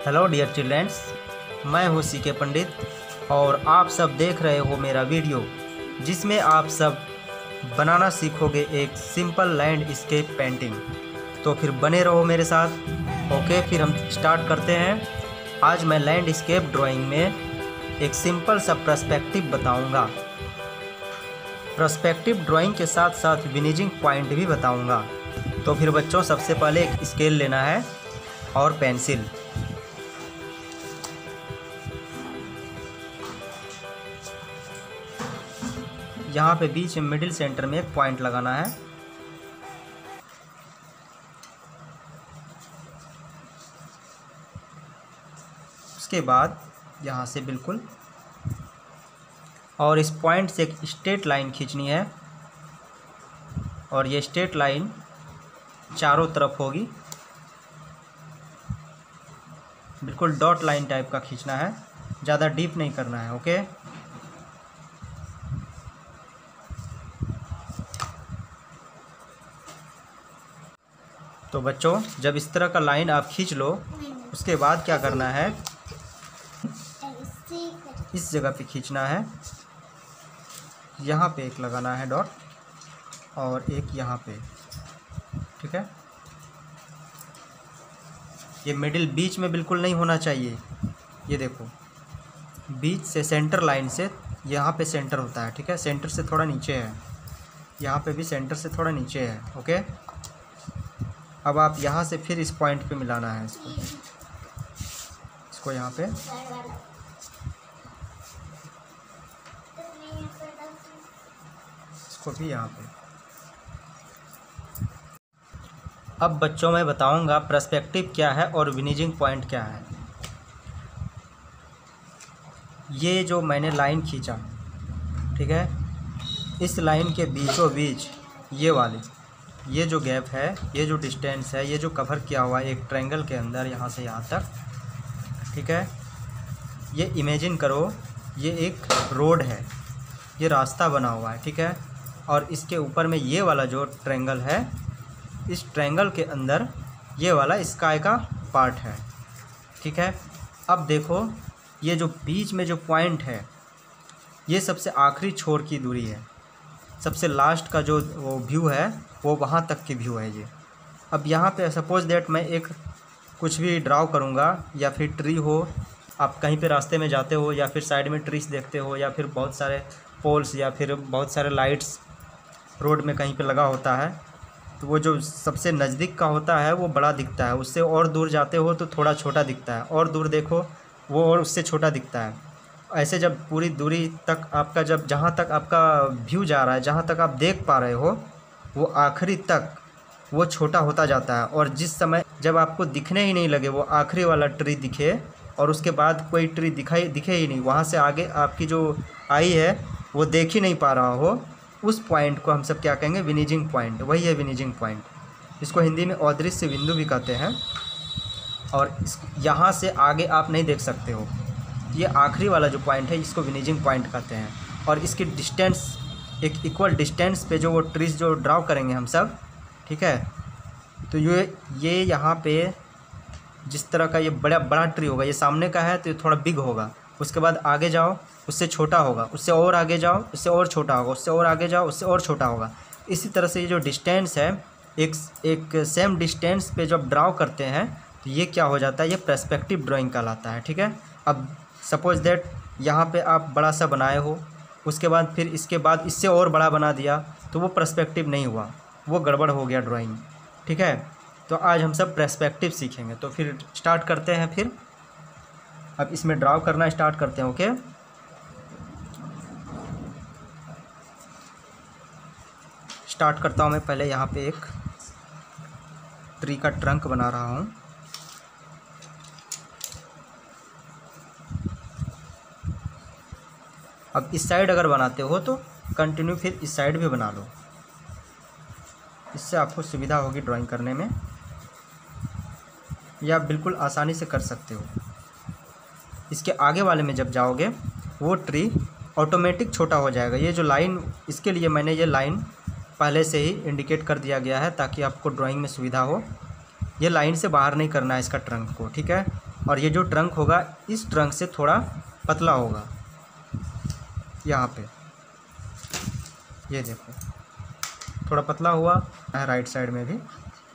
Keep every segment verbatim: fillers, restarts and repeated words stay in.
Hello dear childrens, मैं हूँ सी के पंडित और आप सब देख रहे हो मेरा वीडियो जिसमें आप सब बनाना सीखोगे एक सिंपल लैंडस्केप पेंटिंग। तो फिर बने रहो मेरे साथ। ओके, फिर हम स्टार्ट करते हैं। आज मैं लैंडस्केप ड्राइंग में एक सिंपल सा पर्सपेक्टिव बताऊंगा। पर्सपेक्टिव ड्राइंग के साथ साथ विनिजिंग पॉइंट भी बताऊंगा। तो फिर बच्चों, सबसे पहले एक स्केल लेना है और पेंसिल। यहाँ पे बीच में मिडिल सेंटर में एक पॉइंट लगाना है। उसके बाद यहाँ से बिल्कुल और इस पॉइंट से एक स्ट्रेट लाइन खींचनी है और ये स्ट्रेट लाइन चारों तरफ होगी। बिल्कुल डॉट लाइन टाइप का खींचना है, ज़्यादा डीप नहीं करना है। ओके, तो बच्चों, जब इस तरह का लाइन आप खींच लो, उसके बाद क्या करना है, इस जगह पे खींचना है। यहाँ पे एक लगाना है डॉट और एक यहाँ पे। ठीक है, ये मिडिल बीच में बिल्कुल नहीं होना चाहिए। ये देखो, बीच से सेंटर लाइन से यहाँ पे सेंटर होता है। ठीक है, सेंटर से थोड़ा नीचे है, यहाँ पे भी सेंटर से थोड़ा नीचे है। ओके, अब आप यहाँ से फिर इस पॉइंट पे मिलाना है इसको इसको यहाँ पे। इसको भी यहाँ पे। अब बच्चों, मैं बताऊंगा पर्सपेक्टिव क्या है और विनिजिंग पॉइंट क्या है। ये जो मैंने लाइन खींचा, ठीक है, इस लाइन के बीचों बीच ये वाली ये जो गैप है, ये जो डिस्टेंस है, ये जो कवर किया हुआ है एक ट्रायंगल के अंदर, यहाँ से यहाँ तक। ठीक है, ये इमेजिन करो ये एक रोड है, ये रास्ता बना हुआ है। ठीक है, और इसके ऊपर में ये वाला जो ट्रायंगल है, इस ट्रायंगल के अंदर ये वाला स्काई का पार्ट है। ठीक है, अब देखो ये जो बीच में जो पॉइंट है, ये सबसे आखिरी छोर की दूरी है। सबसे लास्ट का जो वो व्यू है वो वहाँ तक की व्यू है ये। अब यहाँ पे सपोज दैट मैं एक कुछ भी ड्राव करूँगा, या फिर ट्री हो, आप कहीं पे रास्ते में जाते हो या फिर साइड में ट्रीज देखते हो, या फिर बहुत सारे पोल्स या फिर बहुत सारे लाइट्स रोड में कहीं पे लगा होता है, तो वो जो सबसे नज़दीक का होता है वो बड़ा दिखता है। उससे और दूर जाते हो तो थोड़ा छोटा दिखता है, और दूर देखो वो और उससे छोटा दिखता है। ऐसे जब पूरी दूरी तक आपका, जब जहाँ तक आपका व्यू जा रहा है, जहाँ तक आप देख पा रहे हो, वो आखिरी तक वो छोटा होता जाता है। और जिस समय जब आपको दिखने ही नहीं लगे वो आखिरी वाला ट्री दिखे, और उसके बाद कोई ट्री दिखाई दिखे ही नहीं, वहाँ से आगे आपकी जो आई है वो देख ही नहीं पा रहा हो, उस पॉइंट को हम सब क्या कहेंगे, विनिजिंग पॉइंट। वही है विनिजिंग पॉइंट। इसको हिंदी में अदृश्य बिंदु भी कहते हैं। और इस यहाँ से आगे आप नहीं देख सकते हो, ये आखिरी वाला जो पॉइंट है इसको विनिजिंग पॉइंट कहते हैं। और इसकी डिस्टेंस, एक इक्वल डिस्टेंस पे जो वो ट्रीज जो ड्राव करेंगे हम सब, ठीक है, तो ये ये यहाँ पे जिस तरह का ये बड़ा बड़ा ट्री होगा, ये सामने का है तो ये थोड़ा बिग होगा। उसके बाद आगे जाओ, उससे छोटा होगा, उससे और आगे जाओ, उससे और छोटा होगा, उससे और आगे जाओ, उससे और छोटा होगा। इसी तरह से ये जो डिस्टेंस है, एक एक सेम डिस्टेंस पे जब ड्राव करते हैं तो ये क्या हो जाता है, ये पर्सपेक्टिव ड्राइंग कहलाता है। ठीक है, अब सपोज दैट यहाँ पे आप बड़ा सा बनाए हो, उसके बाद फिर इसके बाद इससे और बड़ा बना दिया, तो वो पर्सपेक्टिव नहीं हुआ, वो गड़बड़ हो गया ड्राइंग। ठीक है, तो आज हम सब पर्सपेक्टिव सीखेंगे। तो फिर स्टार्ट करते हैं। फिर अब इसमें ड्राव करना स्टार्ट करते हैं। ओके, स्टार्ट करता हूँ मैं। पहले यहाँ पे एक ट्री का ट्रंक बना रहा हूँ। अब इस साइड अगर बनाते हो तो कंटिन्यू फिर इस साइड भी बना लो, इससे आपको सुविधा होगी ड्राइंग करने में, या बिल्कुल आसानी से कर सकते हो। इसके आगे वाले में जब जाओगे वो ट्री ऑटोमेटिक छोटा हो जाएगा। ये जो लाइन, इसके लिए मैंने ये लाइन पहले से ही इंडिकेट कर दिया गया है ताकि आपको ड्राइंग में सुविधा हो। ये लाइन से बाहर नहीं करना है इसका ट्रंक को। ठीक है, और ये जो ट्रंक होगा इस ट्रंक से थोड़ा पतला होगा यहाँ पे, ये देखो थोड़ा पतला हुआ है राइट साइड में भी।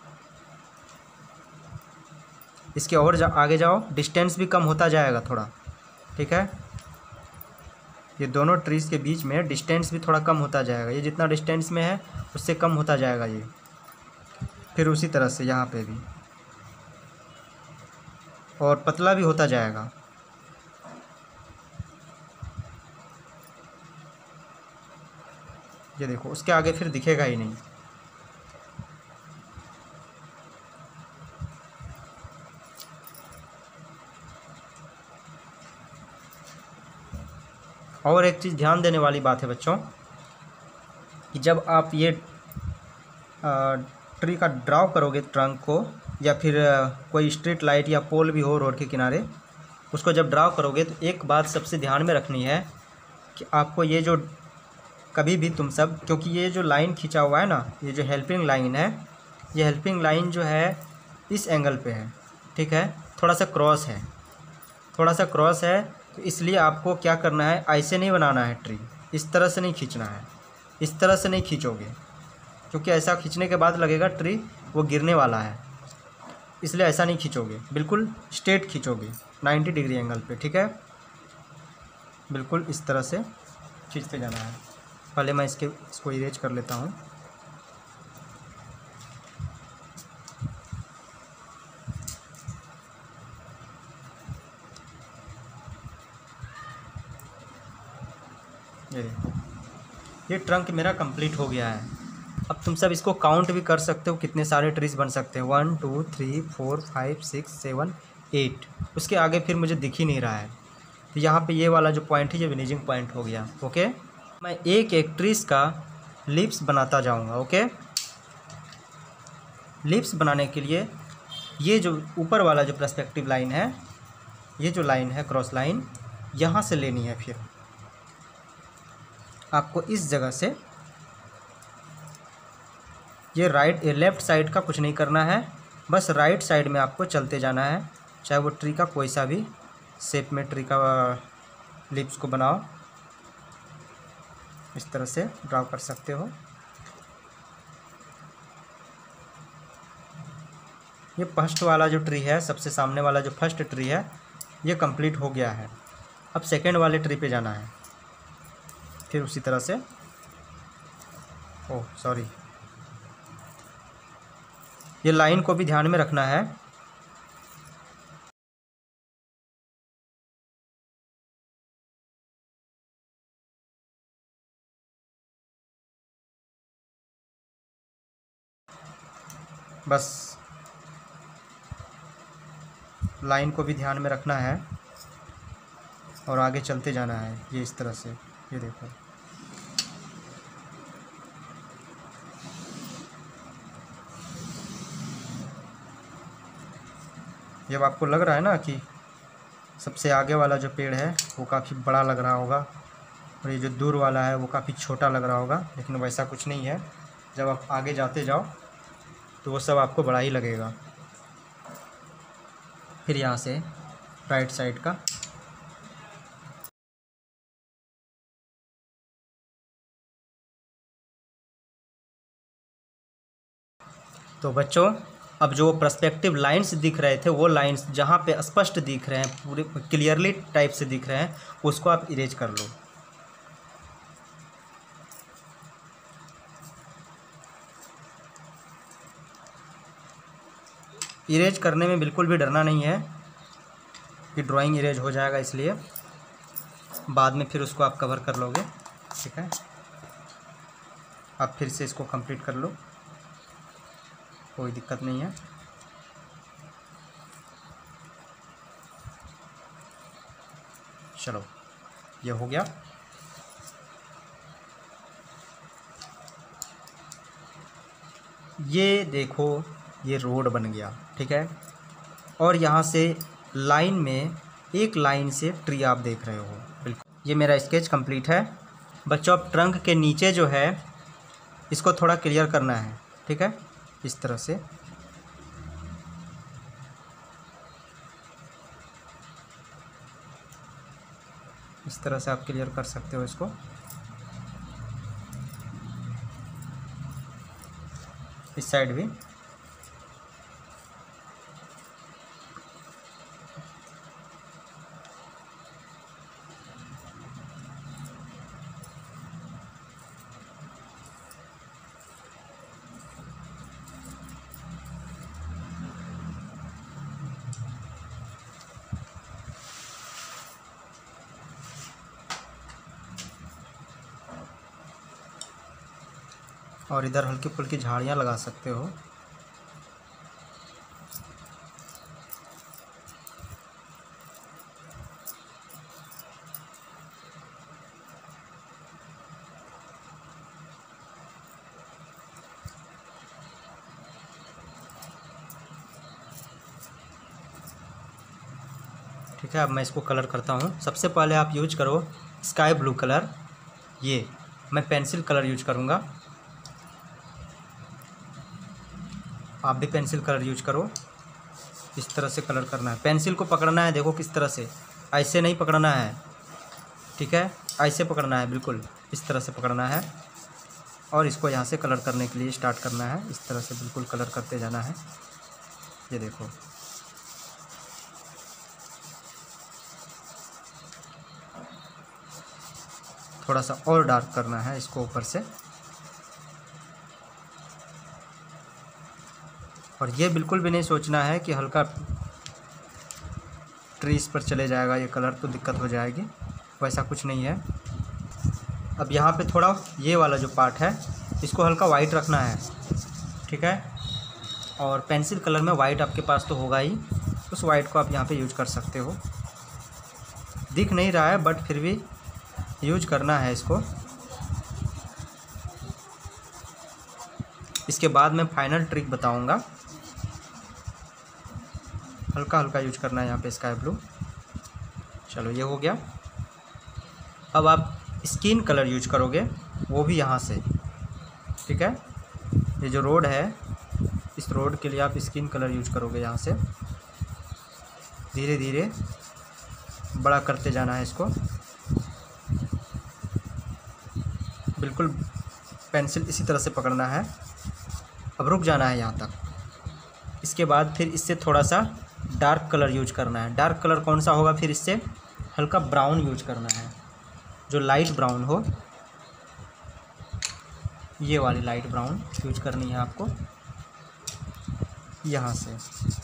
इसके और जा, आगे जाओ, डिस्टेंस भी कम होता जाएगा थोड़ा, ठीक है। ये दोनों ट्रीज़ के बीच में डिस्टेंस भी थोड़ा कम होता जाएगा, ये जितना डिस्टेंस में है उससे कम होता जाएगा ये। फिर उसी तरह से यहाँ पे भी, और पतला भी होता जाएगा। ये देखो उसके आगे फिर दिखेगा ही नहीं। और एक चीज़ ध्यान देने वाली बात है बच्चों कि जब आप ये ट्री का ड्रॉ करोगे ट्रंक को, या फिर कोई स्ट्रीट लाइट या पोल भी हो रोड के किनारे, उसको जब ड्रॉ करोगे तो एक बात सबसे ध्यान में रखनी है कि आपको ये जो कभी भी तुम सब, क्योंकि ये जो लाइन खींचा हुआ है ना, ये जो हेल्पिंग लाइन है, ये हेल्पिंग लाइन जो है इस एंगल पे है, ठीक है, थोड़ा सा क्रॉस है, थोड़ा सा क्रॉस है। तो इसलिए आपको क्या करना है, ऐसे नहीं बनाना है ट्री, इस तरह से नहीं खींचना है, इस तरह से नहीं खींचोगे, क्योंकि ऐसा खींचने के बाद लगेगा ट्री वो गिरने वाला है, इसलिए ऐसा नहीं खींचोगे, बिल्कुल स्ट्रेट खींचोगे नाइन्टी डिग्री एंगल पे, ठीक है। बिल्कुल इस तरह से खींचते जाना है। पहले मैं इसके इसको इरेज कर लेता हूँ। ये देखो ये ट्रंक मेरा कंप्लीट हो गया है। अब तुम सब इसको काउंट भी कर सकते हो कितने सारे ट्रीज बन सकते हैं, one two three four five six seven eight. उसके आगे फिर मुझे दिख ही नहीं रहा है, तो यहाँ पे ये वाला जो पॉइंट है ये विनिजिंग पॉइंट हो गया। ओके, मैं एक एक ट्रीज का लिप्स बनाता जाऊँगा। ओके, लिप्स बनाने के लिए ये जो ऊपर वाला जो पर्सपेक्टिव लाइन है, ये जो लाइन है क्रॉस लाइन, यहाँ से लेनी है। फिर आपको इस जगह से ये राइट ये लेफ़्ट साइड का कुछ नहीं करना है, बस राइट साइड में आपको चलते जाना है। चाहे वो ट्री का कोई सा भी शेप में ट्री का लिप्स को बनाओ, इस तरह से ड्रा कर सकते हो। ये फर्स्ट वाला जो ट्री है, सबसे सामने वाला जो फर्स्ट ट्री है, ये कंप्लीट हो गया है। अब सेकंड वाले ट्री पे जाना है। फिर उसी तरह से, ओह सॉरी, ये लाइन को भी ध्यान में रखना है। बस लाइन को भी ध्यान में रखना है और आगे चलते जाना है, ये इस तरह से। ये देखो जब आपको लग रहा है ना कि सबसे आगे वाला जो पेड़ है वो काफ़ी बड़ा लग रहा होगा और ये जो दूर वाला है वो काफ़ी छोटा लग रहा होगा, लेकिन वैसा कुछ नहीं है। जब आप आगे जाते जाओ तो वो सब आपको बड़ा ही लगेगा। फिर यहाँ से राइट साइड का तो बच्चों, अब जो पर्सपेक्टिव लाइंस दिख रहे थे, वो लाइंस जहाँ पे स्पष्ट दिख रहे हैं, पूरे क्लियरली टाइप से दिख रहे हैं, उसको आप इरेज कर लो। इरेज करने में बिल्कुल भी डरना नहीं है कि ड्राइंग इरेज हो जाएगा, इसलिए बाद में फिर उसको आप कवर कर लोगे, ठीक है। आप फिर से इसको कंप्लीट कर लो, कोई दिक्कत नहीं है। चलो ये हो गया। ये देखो ये रोड बन गया, ठीक है। और यहाँ से लाइन में एक लाइन से ट्री आप देख रहे हो, बिल्कुल। ये मेरा स्केच कंप्लीट है बच्चों। अब ट्रंक के नीचे जो है इसको थोड़ा क्लियर करना है, ठीक है, इस तरह से। इस तरह से आप क्लियर कर सकते हो इसको। इस साइड भी और इधर हल्की फुल्की झाड़ियाँ लगा सकते हो। ठीक है, अब मैं इसको कलर करता हूँ। सबसे पहले आप यूज करो स्काई ब्लू कलर। ये मैं पेंसिल कलर यूज करूँगा, आप भी पेंसिल कलर यूज करो। इस तरह से कलर करना है, पेंसिल को पकड़ना है, देखो किस तरह से, ऐसे नहीं पकड़ना है, ठीक है, ऐसे पकड़ना है, बिल्कुल इस तरह से पकड़ना है। और इसको यहाँ से कलर करने के लिए स्टार्ट करना है, इस तरह से बिल्कुल कलर करते जाना है। ये देखो, थोड़ा सा और डार्क करना है इसको ऊपर से। और ये बिल्कुल भी नहीं सोचना है कि हल्का ट्रीज पर चले जाएगा ये कलर, तो दिक्कत हो जाएगी, वैसा कुछ नहीं है। अब यहाँ पे थोड़ा ये वाला जो पार्ट है इसको हल्का वाइट रखना है, ठीक है। और पेंसिल कलर में वाइट आपके पास तो होगा ही, उस वाइट को आप यहाँ पे यूज कर सकते हो। दिख नहीं रहा है बट फिर भी यूज करना है इसको। इसके बाद मैं फाइनल ट्रिक बताऊंगा। हल्का हल्का यूज करना है यहाँ पे स्काई ब्लू। चलो ये हो गया। अब आप स्किन कलर यूज करोगे, वो भी यहाँ से, ठीक है। ये जो रोड है, इस रोड के लिए आप स्किन कलर यूज करोगे। यहाँ से धीरे धीरे बड़ा करते जाना है इसको, बिल्कुल पेंसिल इसी तरह से पकड़ना है। अब रुक जाना है यहाँ तक। इसके बाद फिर इससे थोड़ा सा डार्क कलर यूज करना है। डार्क कलर कौन सा होगा, फिर इससे हल्का ब्राउन यूज करना है, जो लाइट ब्राउन हो। ये वाली लाइट ब्राउन यूज करनी है आपको यहाँ से।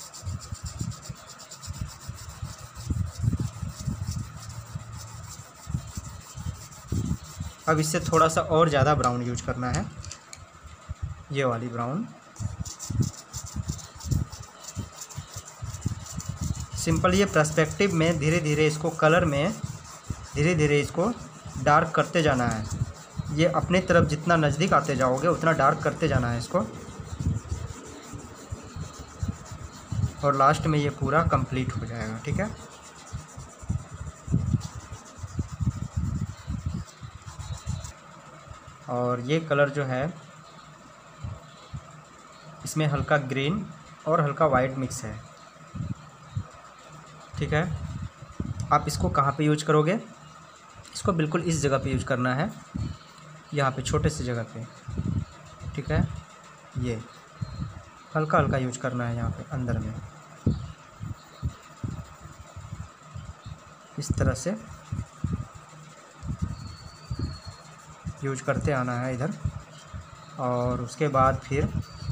अब इससे थोड़ा सा और ज़्यादा ब्राउन यूज करना है, ये वाली ब्राउन। सिंपल ये पर्सपेक्टिव में धीरे धीरे इसको कलर में धीरे धीरे इसको डार्क करते जाना है। ये अपने तरफ जितना नज़दीक आते जाओगे उतना डार्क करते जाना है इसको। और लास्ट में ये पूरा कंप्लीट हो जाएगा, ठीक है। और ये कलर जो है इसमें हल्का ग्रीन और हल्का वाइट मिक्स है, ठीक है। आप इसको कहाँ पे यूज करोगे, इसको बिल्कुल इस जगह पे यूज करना है, यहाँ पे छोटे से जगह पे, ठीक है। ये हल्का हल्का यूज करना है यहाँ पे अंदर में, इस तरह से यूज करते आना है इधर। और उसके बाद फिर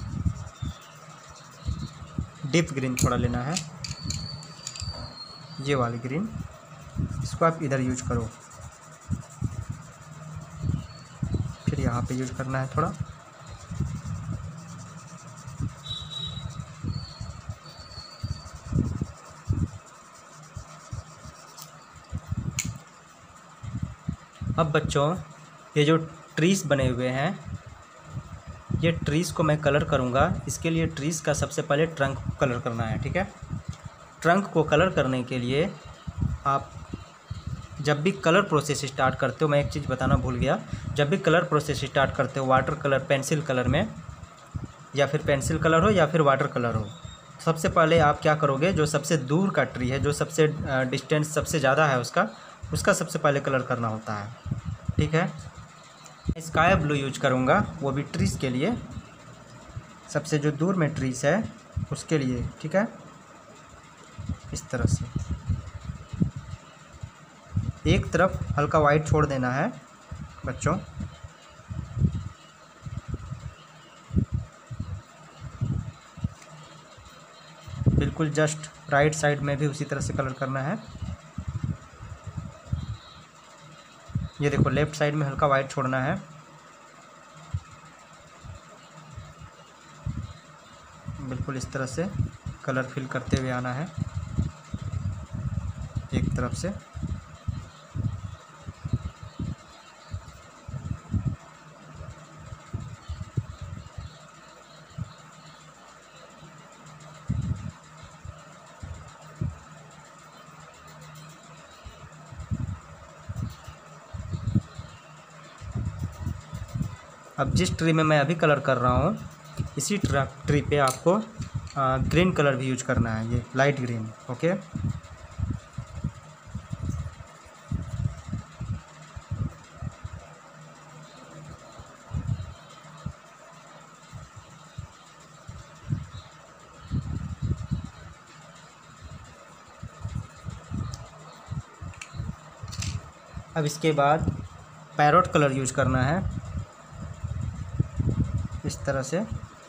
डीप ग्रीन थोड़ा लेना है, ये वाली ग्रीन, इसको आप इधर यूज करो। फिर यहाँ पे यूज करना है थोड़ा। अब बच्चों, ये जो ट्रीज बने हुए हैं, ये ट्रीज़ को मैं कलर करूँगा। इसके लिए ट्रीज़ का सबसे पहले ट्रंक को कलर करना है, ठीक है। ट्रंक को कलर करने के लिए आप जब भी कलर प्रोसेस स्टार्ट करते हो, मैं एक चीज़ बताना भूल गया, जब भी कलर प्रोसेस स्टार्ट करते हो वाटर कलर, पेंसिल कलर में, या फिर पेंसिल कलर हो या फिर वाटर कलर हो, सबसे पहले आप क्या करोगे, जो सबसे दूर का ट्री है, जो सबसे डिस्टेंस सबसे ज़्यादा है उसका, उसका सबसे पहले कलर करना होता है। ठीक है, स्काई ब्लू यूज करूँगा, वो भी ट्रीज़ के लिए, सबसे जो दूर में ट्रीज़ है उसके लिए। ठीक है, इस तरह से एक तरफ हल्का वाइट छोड़ देना है बच्चों। बिल्कुल जस्ट राइट साइड में भी उसी तरह से कलर करना है। ये देखो लेफ़्ट साइड में हल्का वाइट छोड़ना है। बिल्कुल इस तरह से कलर फिल करते हुए आना है एक तरफ से। अब जिस ट्री में मैं अभी कलर कर रहा हूँ, इसी ट्री पे आपको आ, ग्रीन कलर भी यूज करना है, ये लाइट ग्रीन। ओके, अब इसके बाद पैरोट कलर यूज करना है इस तरह से।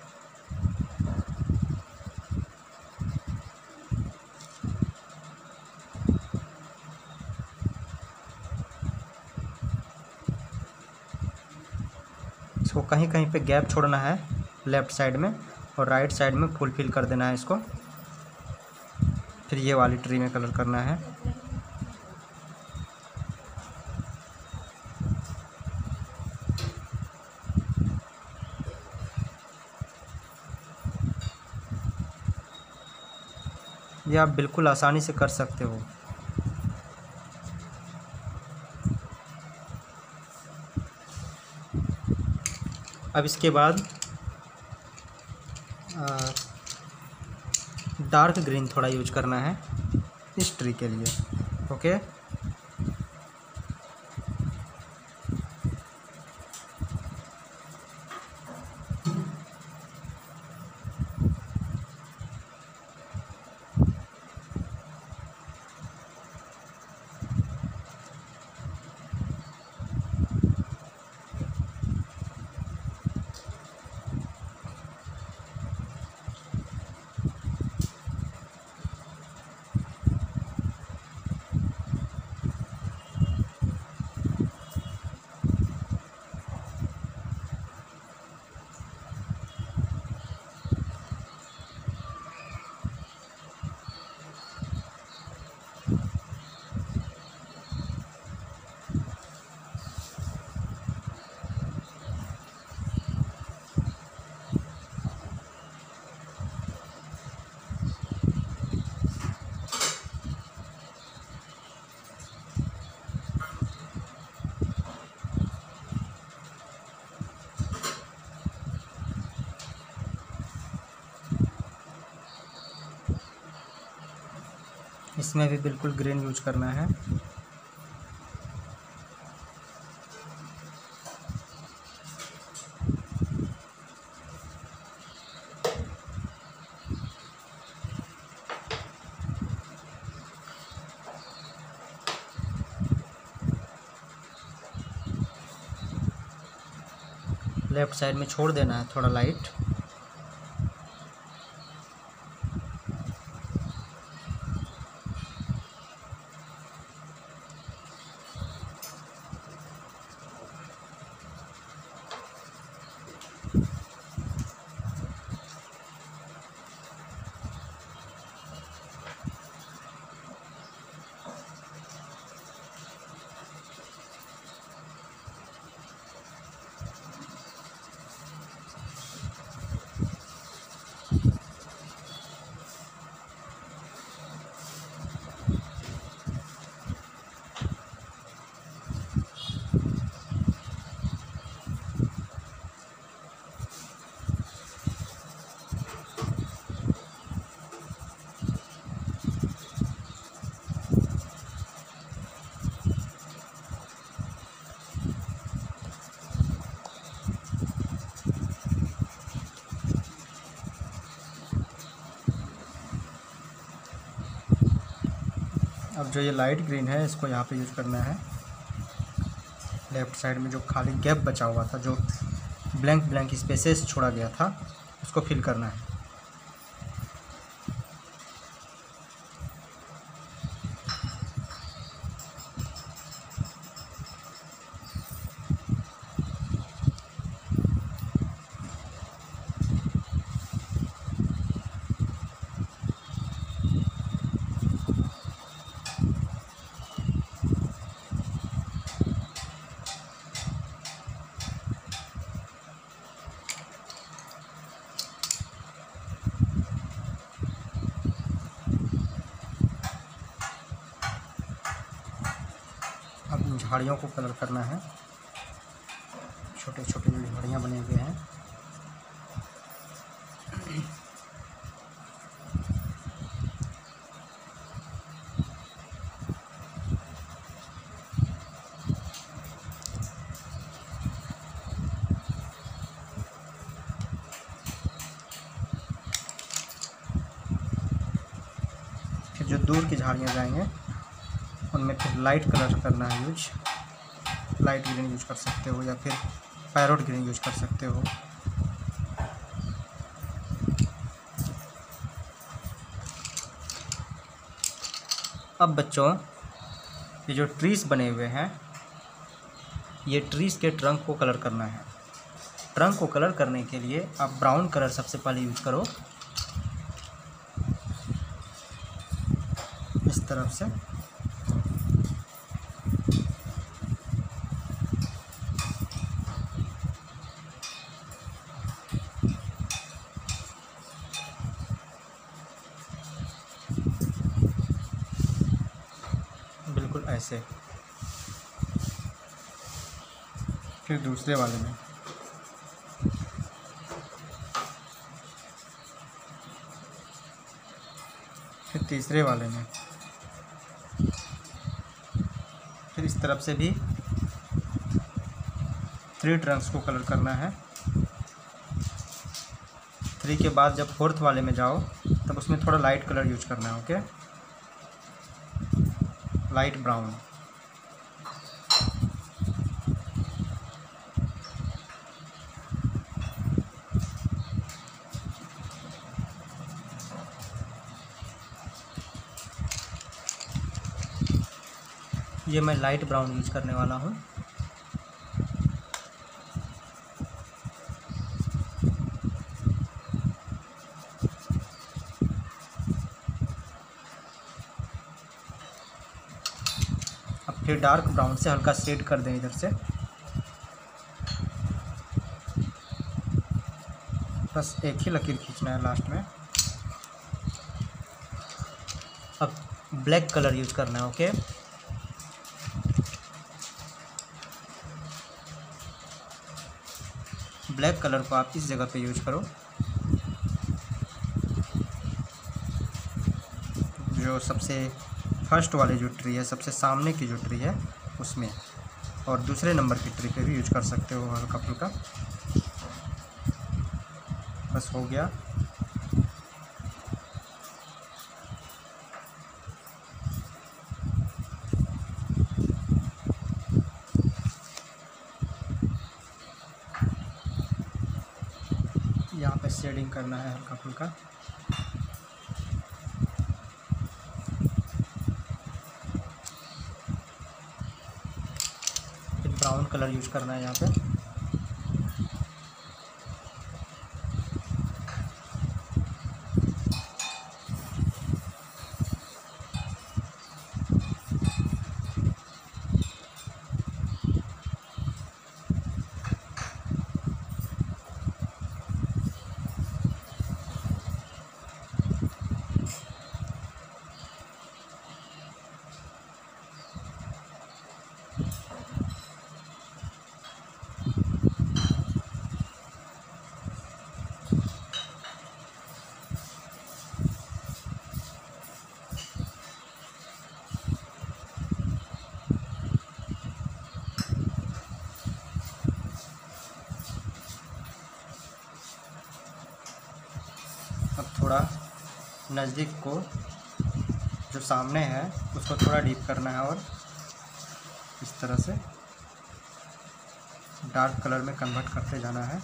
इसको कहीं कहीं पे गैप छोड़ना है लेफ़्ट साइड में, और राइट साइड में फुल फिल कर देना है इसको। फिर ये वाली ट्री में कलर करना है। ये आप बिल्कुल आसानी से कर सकते हो। अब इसके बाद डार्क ग्रीन थोड़ा यूज करना है इस ट्री के लिए। ओके, इसमें भी बिल्कुल ग्रीन यूज करना है। लेफ़्ट साइड में छोड़ देना है थोड़ा लाइट। अब जो ये लाइट ग्रीन है इसको यहाँ पे यूज करना है। लेफ़्ट साइड में जो खाली गैप बचा हुआ था, जो ब्लैंक ब्लैंक स्पेसेस छोड़ा गया था, उसको फिल करना है। अब इन झाड़ियों को कलर करना है। छोटे छोटे जो झाड़ियाँ बने हुए हैं, फिर जो दूर की झाड़ियाँ जाएंगे उनमें फिर लाइट कलर करना है यूज। लाइट ग्रीन यूज कर सकते हो या फिर पैरोट ग्रीन यूज कर सकते हो। अब बच्चों, ये जो ट्रीज बने हुए हैं, ये ट्रीज के ट्रंक को कलर करना है। ट्रंक को कलर करने के लिए आप ब्राउन कलर सबसे पहले यूज करो, इस तरफ से। बिल्कुल ऐसे। फिर दूसरे वाले में फिर तीसरे वाले में फिर इस तरफ से भी थ्री ट्रंक्स को कलर करना है। थ्री के बाद जब फोर्थ वाले में जाओ तब उसमें थोड़ा लाइट कलर यूज करना है। Okay, light brown. ये मैं लाइट ब्राउन यूज करने वाला हूँ। अब फिर डार्क ब्राउन से हल्का शेड कर दें इधर से। बस एक ही लकीर खींचना है लास्ट में। अब ब्लैक कलर यूज करना है। ओके, ब्लैक कलर को आप इस जगह पे यूज करो, जो सबसे फर्स्ट वाले जो ट्री है, सबसे सामने की जो ट्री है उसमें, और दूसरे नंबर की ट्री पे भी यूज कर सकते हो हल्का फुल्का। बस हो गया। यहाँ पे शेडिंग करना है हल्का फुल्का। फिर ब्राउन कलर यूज करना है यहाँ पे। अब थोड़ा नज़दीक को जो सामने है उसको थोड़ा डीप करना है और इस तरह से डार्क कलर में कन्वर्ट करते जाना है।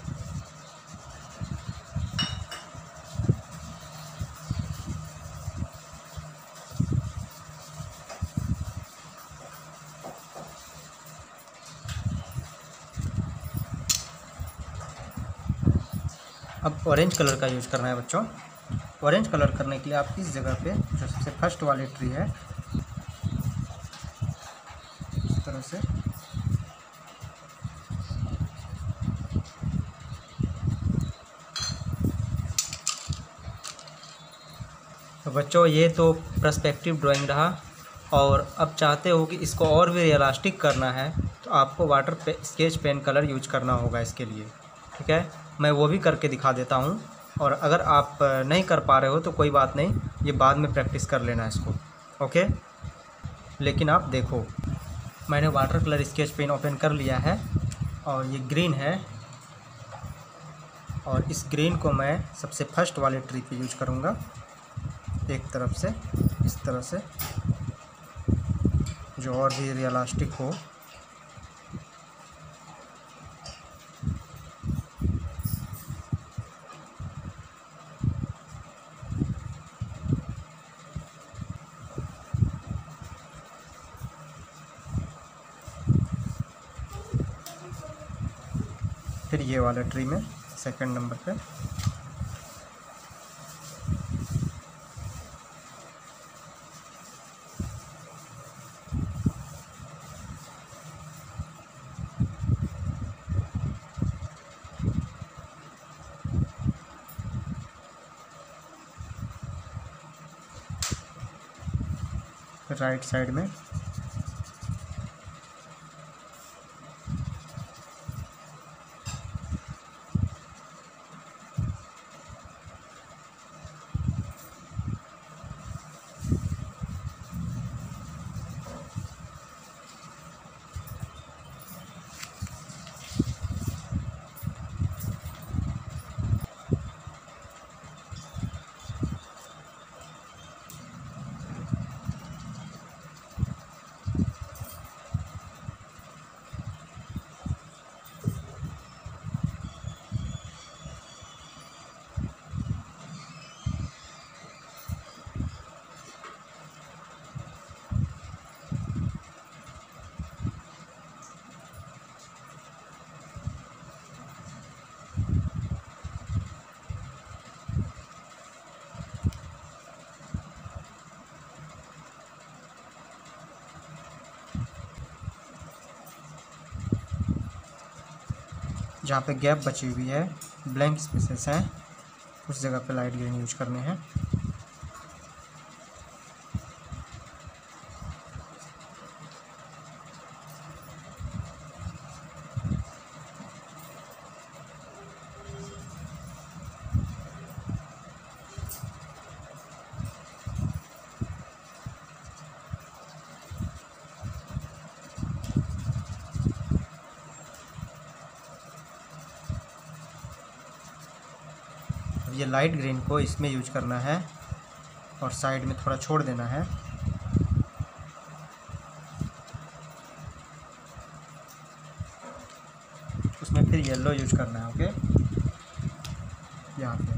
अब ऑरेंज कलर का यूज करना है बच्चों। ऑरेंज कलर करने के लिए आप इस जगह पे जो सबसे फर्स्ट वाली ट्री है इस तरह से तो बच्चों ये तो पर्सपेक्टिव ड्राइंग रहा, और अब चाहते हो कि इसको और भी रियलिस्टिक करना है तो आपको वाटर पे स्केच पेन कलर यूज करना होगा इसके लिए। ठीक है, मैं वो भी करके दिखा देता हूँ, और अगर आप नहीं कर पा रहे हो तो कोई बात नहीं, ये बाद में प्रैक्टिस कर लेना इसको। ओके, लेकिन आप देखो मैंने water colour sketch pen open कर लिया है और ये ग्रीन है, और इस ग्रीन को मैं सबसे फर्स्ट वाले ट्री पे यूज करूँगा एक तरफ से इस तरह से, जो और भी रियलिस्टिक हो। फिर ये वाला ट्री में सेकंड नंबर पे राइट साइड में जहाँ पे गैप बची हुई है, ब्लैंक स्पेसेस हैं, उस जगह पे लाइट ग्रीन यूज करने हैं। ये लाइट ग्रीन को इसमें यूज करना है और साइड में थोड़ा छोड़ देना है। उसमें फिर येलो यूज करना है। ओके, यहाँ पे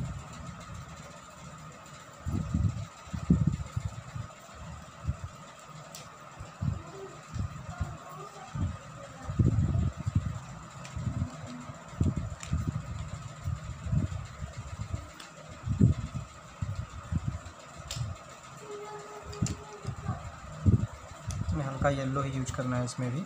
हल्का येलो ही यूज करना है इसमें भी,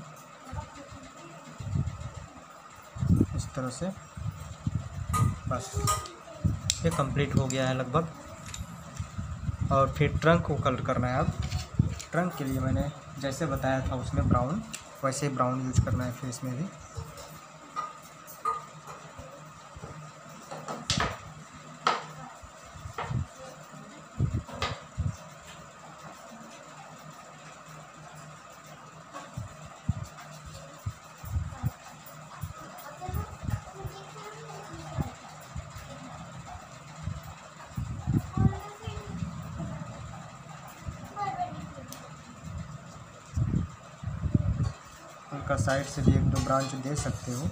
इस तरह से। बस ये कंप्लीट हो गया है लगभग। और फिर ट्रंक को कलर करना है। अब ट्रंक के लिए मैंने जैसे बताया था उसमें ब्राउन, वैसे ब्राउन यूज करना है फिर इसमें भी। का साइड से भी एक दो ब्रांच दे सकते हो।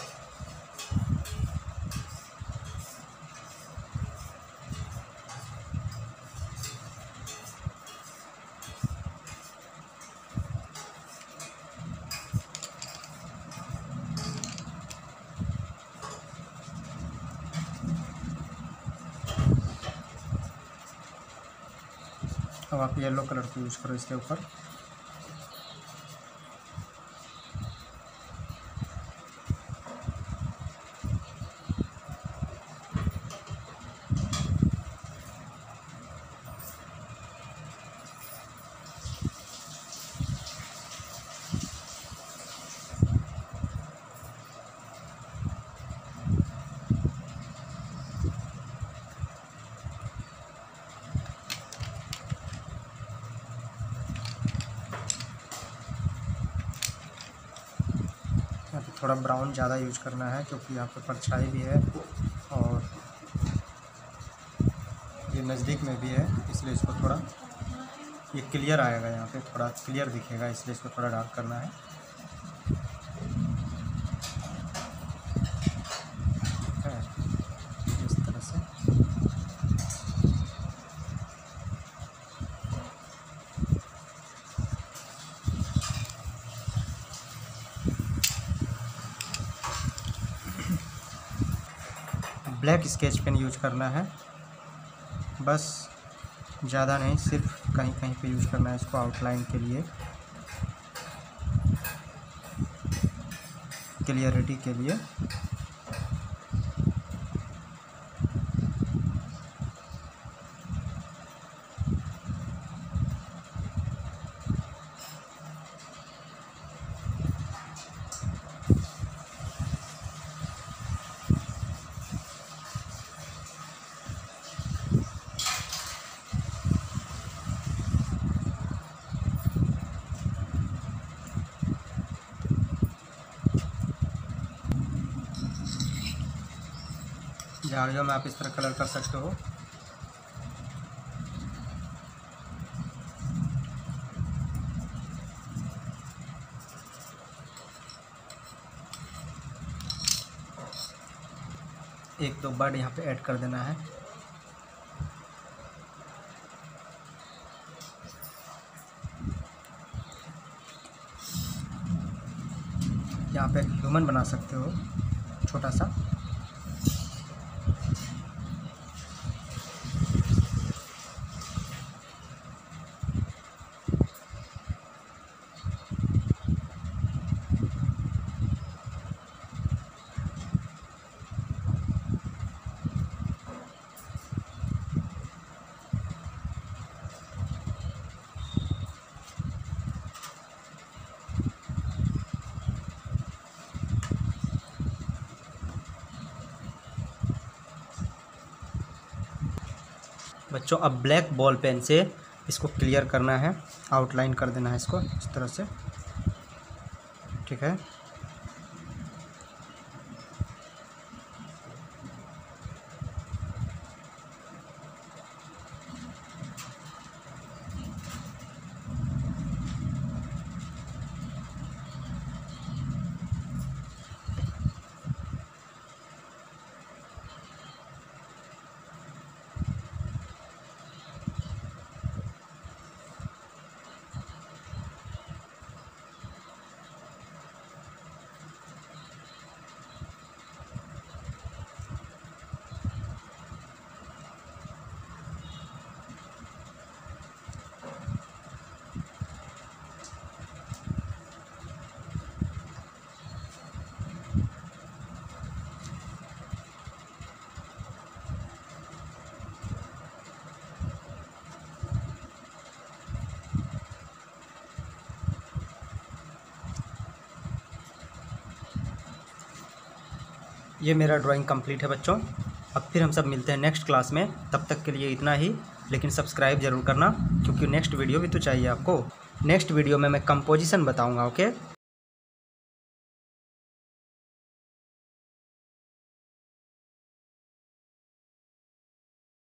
अब आप येलो कलर को यूज करो इसके ऊपर। थोड़ा ब्राउन ज़्यादा यूज करना है क्योंकि यहाँ पे परछाई भी है और ये नज़दीक में भी है, इसलिए इसको थोड़ा ये क्लियर आएगा, यहाँ पे थोड़ा क्लियर दिखेगा, इसलिए इसको थोड़ा डार्क करना है। इस तरह से ब्लैक स्केच पेन यूज करना है, बस ज़्यादा नहीं, सिर्फ कहीं कहीं पे यूज करना है इसको आउटलाइन के लिए, क्लियरिटी के लिए। झाड़ियों में आप इस तरह कलर कर सकते हो। एक दो बर्ड यहाँ पे ऐड कर देना है। यहाँ पे ह्यूमन बना सकते हो छोटा सा। बच्चों अब ब्लैक बॉल पेन से इसको क्लियर करना है, आउटलाइन कर देना है इसको इस तरह से, ठीक है। ये मेरा ड्राइंग कंप्लीट है बच्चों। अब फिर हम सब मिलते हैं नेक्स्ट क्लास में, तब तक के लिए इतना ही। लेकिन सब्सक्राइब ज़रूर करना क्योंकि नेक्स्ट वीडियो भी तो चाहिए आपको। नेक्स्ट वीडियो में मैं कंपोजिशन बताऊंगा, ओके।